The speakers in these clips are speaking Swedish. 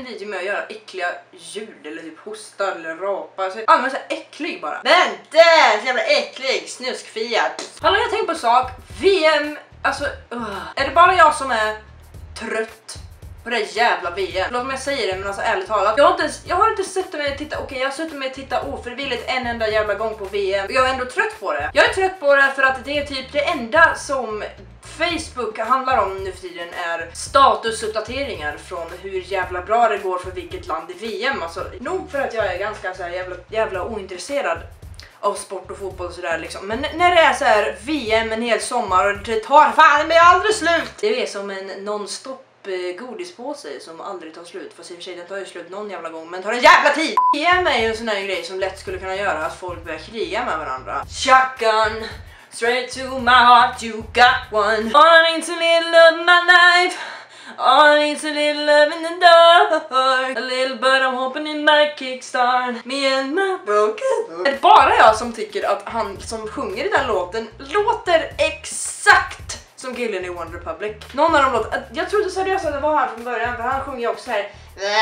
en video med att göra äckliga ljud eller typ hosta eller rapa. Alltså, allmänt så här äcklig bara. Vänta, så jävla äcklig, snuskfiat. Hallå, jag tänker på sak. VM, alltså, är det bara jag som är trött på det jävla VM? Låt mig säga det, men alltså ärligt talat, jag har inte suttit med att titta, jag har suttit med att titta ofrivilligt en enda jävla gång på VM. Och jag är ändå trött på det. Jag är trött på det för att det är typ det enda som Facebook handlar om nu för tiden är statusuppdateringar från hur jävla bra det går för vilket land i VM. Alltså, nog för att jag är ganska så här jävla ointresserad av sport och fotboll och sådär liksom. Men när det är så här VM en hel sommar och det tar fan men aldrig slut. Det är som en non-stop godispåse som aldrig tar slut. Fast i och för sig den tar ju slut någon jävla gång, men tar en jävla tid. VM är ju en sån här grej som lätt skulle kunna göra att folk börjar kriga med varandra. Shotgun straight to my heart, you got one. All I need's a little of my life. All I need's a little love in the dark. A little but I'm hoping it might kickstart me and my broken heart. Det är bara jag som tycker att han som sjunger i den låten låter exakt som killen i One Republic. Någon av dem låter, jag trodde seriöst att det var här från början, för han sjunger också här.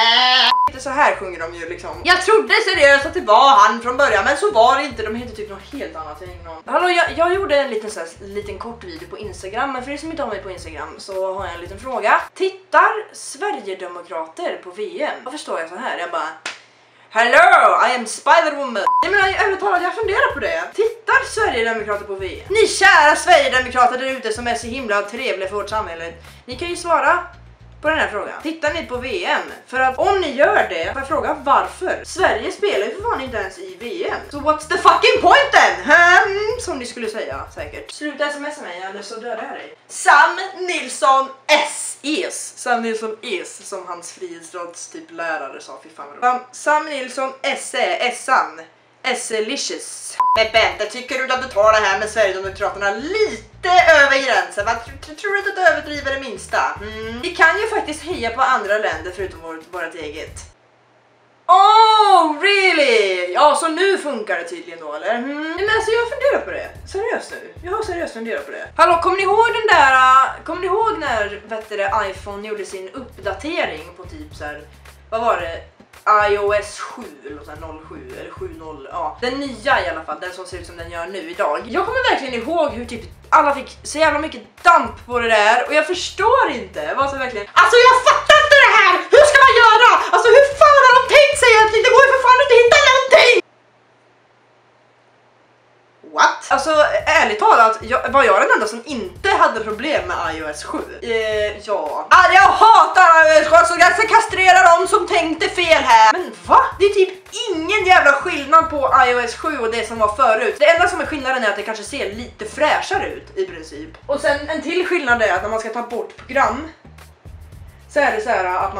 Inte så här sjunger de ju liksom. Jag trodde seriöst att det var han från början, men så var det inte. De heter typ något helt annat. Hallå, jag gjorde en liten kort video på Instagram. Men för er som inte har mig på Instagram så har jag en liten fråga. Tittar Sverigedemokrater på VM? Vad förstår jag så här? Jag bara, hello, I am Spider-Woman. Jag menar, överhuvudtaget, jag funderar på det. Tittar Sverigedemokrater på VM? Ni kära Sverigedemokrater där ute som är så himla trevliga för vårt samhälle. Ni kan ju svara på den här frågan. Tittar ni på VM? För att om ni gör det, får jag fråga varför? Sverige spelar ju för fan inte ens i VM. Så what's the fucking point then? Som ni skulle säga, säkert. Sluta smsa mig, eller så dödar jag dig. Sam Nilsson S.E.S. Sam Nilsson S. Som hans frihetsråds typ lärare sa, fy fan. Sam Nilsson S.E.S.an. S.E.Licious. Men Bente, tycker du att du tar det här med Sverigedemokraterna lite över gränsen? Tror du att du överdriver det minsta? Vi kan ju faktiskt heja på andra länder förutom vårt eget. Oh, really? Ja, så nu funkar det tydligen då, eller? Men alltså jag funderar på det. Seriöst nu. Jag har seriöst funderat på det. Hallå, kommer ni ihåg när iPhone gjorde sin uppdatering på typ så här, vad var det? iOS 7 eller så här 07 eller 7.0, ja. Den nya i alla fall, den som ser ut som den gör nu idag. Jag kommer verkligen ihåg hur typ alla fick så jävla mycket damp på det där. Och jag förstår inte vad som verkligen... Alltså jag fattar inte det här! Hur ska man göra? Alltså hur fan har de tänkt sig egentligen? Det går ju för fan inte att hitta någonting! What? Alltså ärligt talat, var jag den enda som inte hade problem med iOS 7? Ja. Jag hatar iOS 7, så jag ska kastrera dem som tänkte fel här. Men va? Det är typ ingen jävla skillnad på iOS 7 och det som var förut. Det enda som är skillnaden är att det kanske ser lite fräschare ut i princip. Och sen en till skillnad är att när man ska ta bort program så är det så här att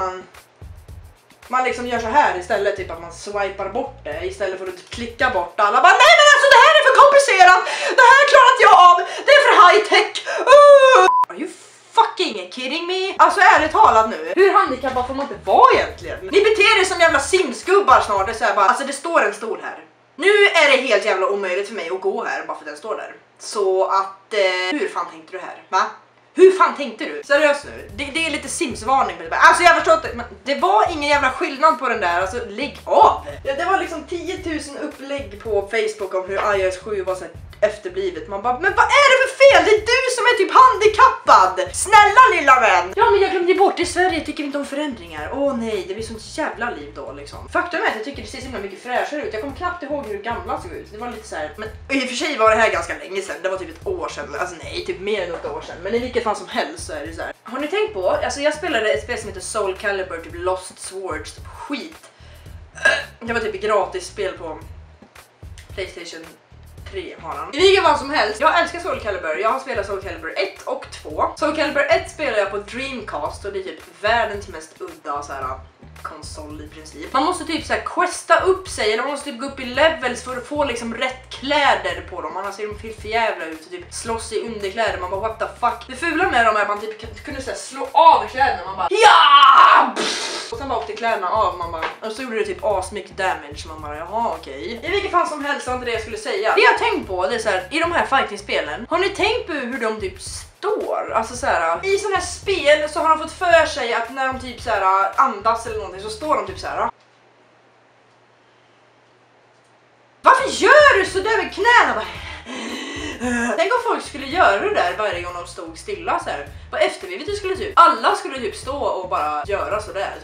man liksom gör så här istället, typ att man swipar bort det istället för att klicka bort alla. Bara, nej men alltså det här är för komplicerat, det här klarar inte jag av, det är för high tech. Are you fucking kidding me? Alltså ärligt talat nu, hur handikappad får man inte vara egentligen? Ni beter er som jävla simsgubbar snart, det är så här bara, alltså det står en stol här. Nu är det helt jävla omöjligt för mig att gå här bara för att den står där. Så att, hur fan tänkte du här? Va? Hur fan tänkte du? Seriöst nu? Det är lite simsvarning. Alltså jag förstår inte, men det var ingen jävla skillnad på den där. Alltså lägg av! Ja, det var liksom 10 000 upplägg på Facebook om hur iOS 7 var så här efterblivet. Man bara, men vad är det för fel? Det är du som är typ handikappad! Snälla lilla vän! Ja men jag glömde bort, i Sverige tycker vi inte om förändringar. Åh nej, det blir sånt jävla liv då liksom. Faktum är att jag tycker det ser så himla mycket fräschare ut. Jag kommer knappt ihåg hur gamla såg ut. Det var lite så här, men i och för sig var det här ganska länge sedan. Det var typ ett år sedan. Alltså nej, typ mer än ett år sedan. Men i vilket fall som helst så är det så här. Har ni tänkt på? Alltså jag spelade ett spel som heter Soul Calibur, typ Lost Swords, typ skit. Det var typ ett gratis spel på PlayStation 3 har han. I vilket fall som helst, jag älskar Soul Calibur. Jag har spelat Soul Calibur 1 och 2. Soul Calibur 1 spelar jag på Dreamcast och det är typ världens mest udda så här konsol i princip. Man måste typ så här questa upp sig, eller man måste typ gå upp i levels för att få liksom rätt kläder på dem. Annars ser de för jävla ut och typ slåss i underkläder. Man bara what the fuck. Det fula med dem är att man typ kunde så här slå av kläderna. Man bara ja! Och sen bara åkte kläderna av. Man bara, och så gjorde det typ asmycket damage. Man bara jaha okej. I vilket fall som helst var inte det jag skulle säga. Det jag tänkt på det är så här, i de här fighting-spelen, har ni tänkt på hur de typ förstår. Alltså så här, i sådana här spel så har de fått för sig att när de typ så här andas eller någonting så står de typ så här. Varför gör du så där med knäna? Tänk om folk skulle göra det där varje gång de stod stilla så här. Vad efterblivet det skulle typ. Alla skulle typ stå och bara göra så där.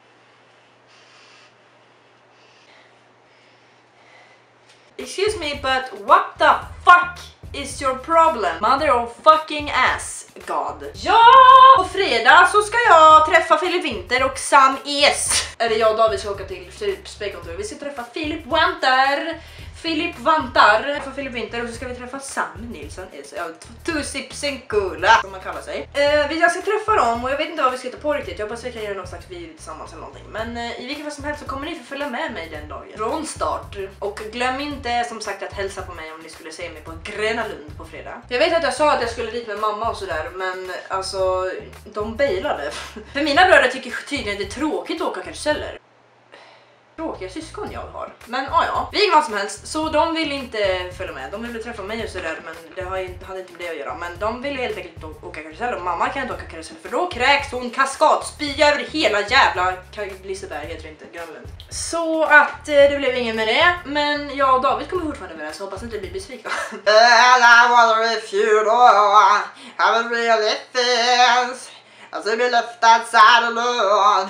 Excuse me, but what the fuck is your problem? Mother of fucking ass, God. Ja! På fredag så ska jag träffa Filip Winter och Sam Es. Eller jag och David ska åka till Spejkontor. Vi ska träffa Filip Winter. Filip Vantar för Filip Winter och så ska vi träffa Sam Nilsson. Tusipsen Kula som man kallar sig. Jag ska träffa dem och jag vet inte vad vi ska hitta på riktigt. Jag hoppas vi kan göra någon slags video tillsammans eller någonting. Men i vilket fall som helst så kommer ni få följa med mig den dagen. Från start. Och glöm inte som sagt att hälsa på mig om ni skulle se mig på Gröna Lund på fredag. Jag vet att jag sa att jag skulle dit med mamma och sådär. Men alltså de bailade. För mina bröder tycker tydligen det är tråkigt att åka karuseller. Tråkiga syskon jag har. Men ja, vilket vad som helst. Så de vill inte följa med. De ville träffa mig och sådär. Men det hade inte med det att göra. Men de ville helt enkelt åka karusell. Och mamma kan inte åka karusell. För då kräks hon kaskadspya över hela jävla Liseberg heter det inte. Grönlund. Så att det blev ingen med det. Men jag och David kommer fortfarande med det. Så hoppas inte det blir besvikna. I wanna refute have a real things. Alltså blir left outside alone.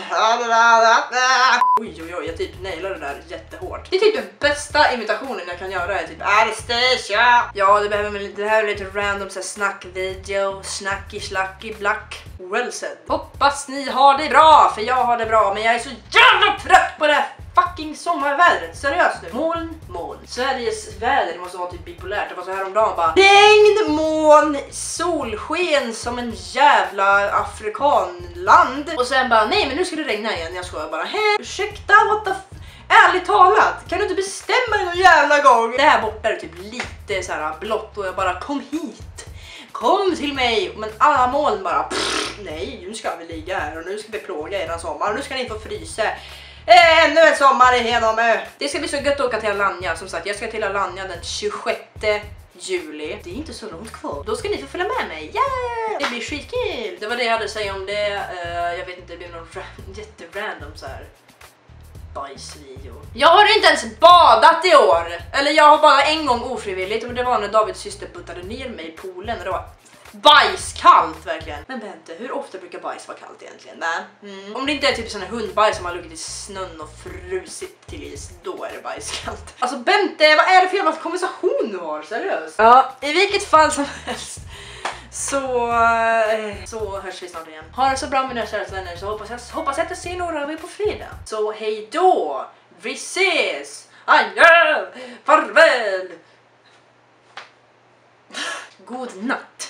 Oj, jag typ nailar det där jättehårt. Det är typ den bästa imitationen jag kan göra är typ Anastasia. Ja, det här är lite random så här snackvideo, snacky black. Well said. Hoppas ni har det bra, för jag har det bra, men jag är så jävla trött på det här fucking sommarvädret. Seriöst nu. Moln. Sveriges väder måste vara typ bipolärt. Det var så här om dagen bara regn, moln, solsken som en jävla afrikanland. Och sen bara nej men nu ska det regna igen. Jag skojar bara ursäkta what the ärligt talat. Kan du inte bestämma dig någon jävla gång? Det här borta är typ lite så här blått och jag bara kom hit. Kom till mig. Men alla moln bara nej nu ska vi ligga här och nu ska vi plåga eran sommar och nu ska ni få frysa. Ännu en sommar i Henåmö. Det ska bli så gött att åka till Alanya. Som sagt, jag ska till Alanya den 26 juli. Det är inte så långt kvar. Då ska ni få följa med mig. Yeah! Det blir skitkul. Det var det jag hade att säga om det. Jag vet inte, det blir någon jätterandom så här bajsvideo. Jag har inte ens badat i år. Eller jag har bara en gång ofrivilligt. Och det var när Davids syster puttade ner mig i poolen. Och det var bajskallt verkligen. Men vänta, hur ofta brukar bajs vara kallt egentligen? Om det inte är typ sån här hundbajs som har luggit i snön och frusit till is, då är det bajskallt. Alltså Bente, vad är det för jävla konversation du har? Seriöst? Ja, i vilket fall som helst. Så hörs vi snart igen. Ha det så bra mina kära vänner, så hoppas att jag ser några av er på fredag. Så hej då! Vi ses! Adjö! Farväl! God natt!